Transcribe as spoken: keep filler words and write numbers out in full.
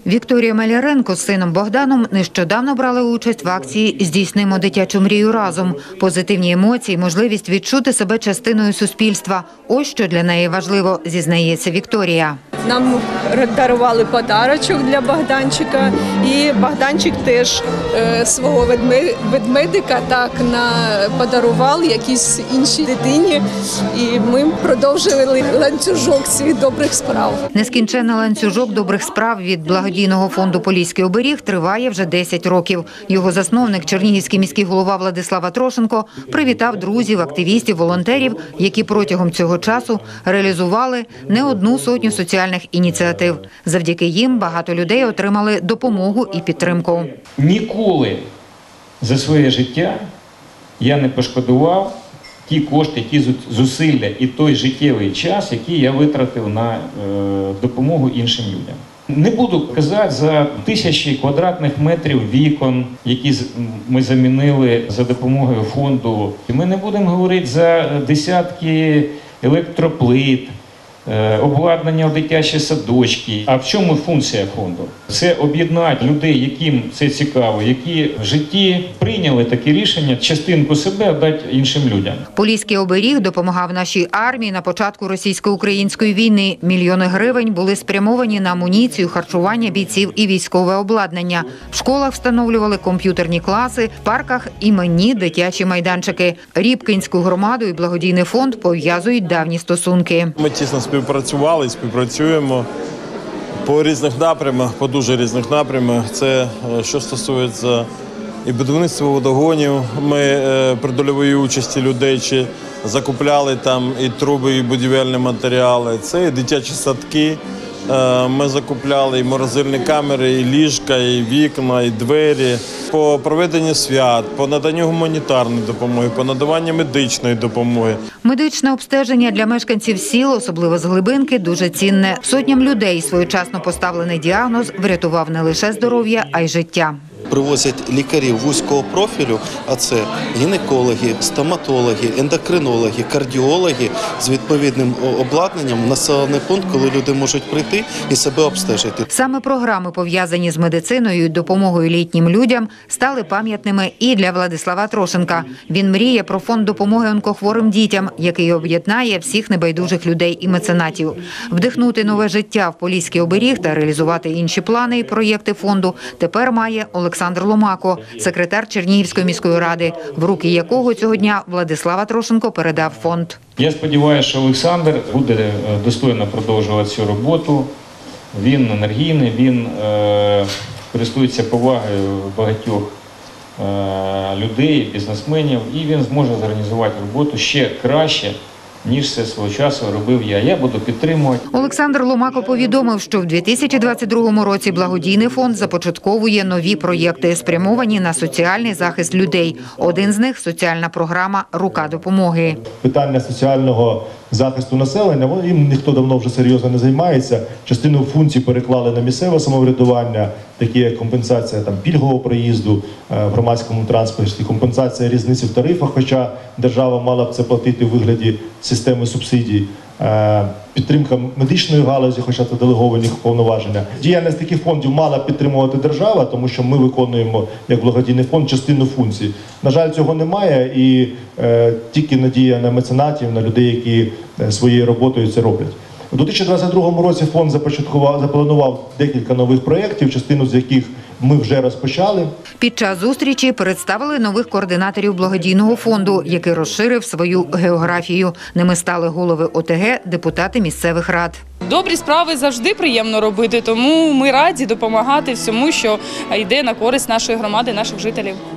Вікторія Маляренко з сином Богданом нещодавно брали участь в акції «Здійснимо дитячу мрію разом». Позитивні емоції, можливість відчути себе частиною суспільства. Ось що для неї важливо, зізнається Вікторія. Нам дарували подарочок для Богданчика, і Богданчик теж е, свого ведмедика так на подарував якійсь іншій дитині, і ми продовжили ланцюжок свій добрих справ. Нескінченний ланцюжок добрих справ від благодійного фонду «Поліський оберіг» триває вже десять років. Його засновник, чернігівський міський голова Владислав Атрошенко, привітав друзів, активістів, волонтерів, які протягом цього часу реалізували не одну сотню соціальних ініціатив. Завдяки їм багато людей отримали допомогу і підтримку. Ніколи за своє життя я не пошкодував ті кошти, ті зусилля і той життєвий час, який я витратив на допомогу іншим людям. Не буду казати за тисячі квадратних метрів вікон, які ми замінили за допомогою фонду. Ми не будемо говорити за десятки електроплит, обладнання в дитячі садочки. А в чому функція фонду? Це об'єднати людей, яким це цікаво, які в житті прийняли таке рішення частинку себе віддати іншим людям. Поліський оберіг допомагав нашій армії на початку російсько-української війни. Мільйони гривень були спрямовані на амуніцію, харчування бійців і військове обладнання. В школах встановлювали комп'ютерні класи, в парках іменні дитячі майданчики. Рібкінську громаду і благодійний фонд пов'язують давні стосунки. Ми тісно співпрацювали і співпрацюємо по різних напрямах, по дуже різних напрямах. Це що стосується і будівництва водогонів. Ми при дольовій участі людей чи закупляли там і труби, і будівельні матеріали. Це і дитячі садки. Ми закупляли і морозильні камери, і ліжка, і вікна, і двері. По проведенню свят, по наданню гуманітарної допомоги, по надаванню медичної допомоги. Медичне обстеження для мешканців сіл, особливо з глибинки, дуже цінне. Сотням людей своєчасно поставлений діагноз врятував не лише здоров'я, а й життя. Привозять лікарів вузького профілю, а це гінекологи, стоматологи, ендокринологи, кардіологи з відповідним обладнанням в населений пункт, коли люди можуть прийти і себе обстежити. Саме програми, пов'язані з медициною і допомогою літнім людям, стали пам'ятними і для Владислава Атрошенка. Він мріє про фонд допомоги онкохворим дітям, який об'єднає всіх небайдужих людей і меценатів. Вдихнути нове життя в Поліський оберіг та реалізувати інші плани і проєкти фонду тепер має Олександр Ломако, секретар Чернігівської міської ради, в руки якого цього дня Владислав Атрошенко передав фонд. Я сподіваюся, що Олександр буде достойно продовжувати цю роботу. Він енергійний, він е, користується повагою багатьох е, людей, бізнесменів, і він зможе зорганізувати роботу ще краще, ніж це свого часу робив я. Я буду підтримувати. Олександр Ломако повідомив, що в дві тисячі двадцять другому році благодійний фонд започатковує нові проєкти, спрямовані на соціальний захист людей. Один з них – соціальна програма «Рука допомоги». Питання соціального захисту населення, їм ніхто давно вже серйозно не займається. Частину функцій переклали на місцеве самоврядування, такі як компенсація там, пільгового проїзду в громадському транспорті, компенсація різниці в тарифах, хоча держава мала б це платити у вигляді системи субсидій, підтримка медичної галузі, хоча це делеговані повноваження. Діяльність таких фондів мала підтримувати держава, тому що ми виконуємо, як благодійний фонд, частину функцій. На жаль, цього немає, і е, тільки надія на меценатів, на людей, які своєю роботою це роблять. У дві тисячі двадцять другому році фонд започаткував, запланував декілька нових проєктів, частину з яких ми вже розпочали. Під час зустрічі представили нових координаторів благодійного фонду, який розширив свою географію. Ними стали голови О Те Ге, депутати місцевих рад. Добрі справи завжди приємно робити, тому ми раді допомагати всьому, що йде на користь нашої громади, наших жителів.